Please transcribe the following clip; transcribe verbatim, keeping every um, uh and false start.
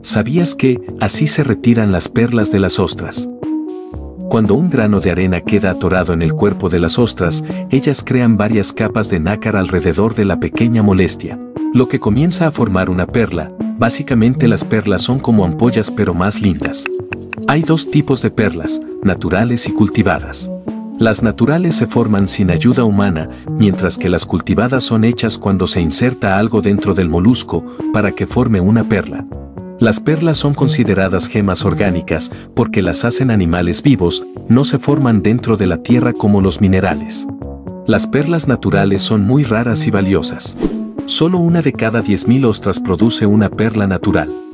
¿Sabías que así se retiran las perlas de las ostras? Cuando un grano de arena queda atorado en el cuerpo de las ostras, ellas crean varias capas de nácar alrededor de la pequeña molestia, lo que comienza a formar una perla. Básicamente las perlas son como ampollas pero más lindas. Hay dos tipos de perlas, naturales y cultivadas. Las naturales se forman sin ayuda humana, mientras que las cultivadas son hechas cuando se inserta algo dentro del molusco para que forme una perla. Las perlas son consideradas gemas orgánicas porque las hacen animales vivos, no se forman dentro de la tierra como los minerales. Las perlas naturales son muy raras y valiosas. Solo una de cada diez mil ostras produce una perla natural.